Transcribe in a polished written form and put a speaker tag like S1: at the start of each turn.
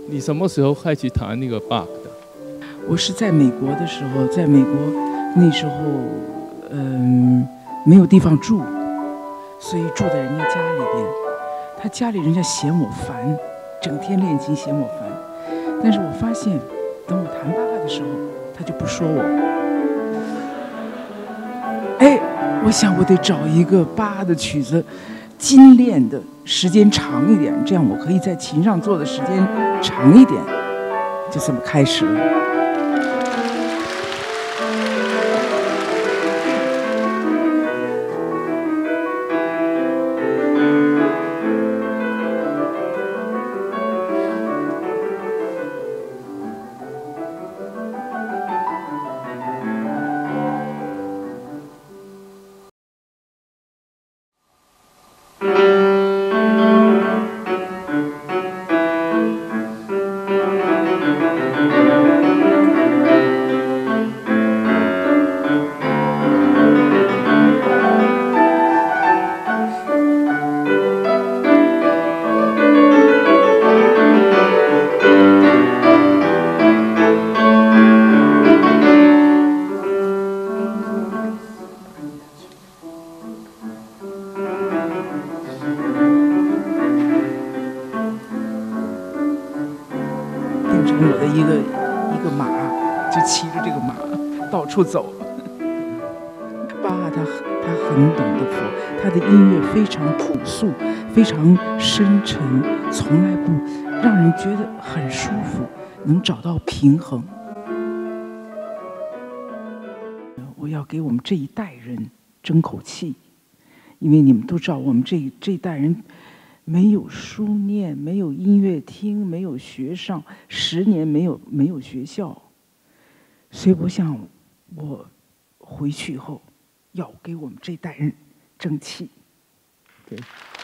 S1: 你什么时候开始弹那个 Bach 的？
S2: 我是在美国的时候，在美国那时候，没有地方住，所以住在人家家里边。他家里人家嫌我烦，整天练琴嫌我烦。但是我发现，等我弹巴哈的时候，他就不说我。哎，我想我得找一个巴哈的曲子，精炼的时间长一点，这样我可以在琴上做的时间长一点。就这么开始了。变成我的一个马，就骑着这个马到处走。巴哈他很懂得佛，他的音乐非常朴素，非常深沉，从来不让人觉得很舒服，能找到平衡。我要给我们这一代人争口气，因为你们都知道，我们这一代人没有书念，没有音乐厅，没有学上，10年没有学校，所以我想，我回去以后要给我们这一代人争气。
S1: 对。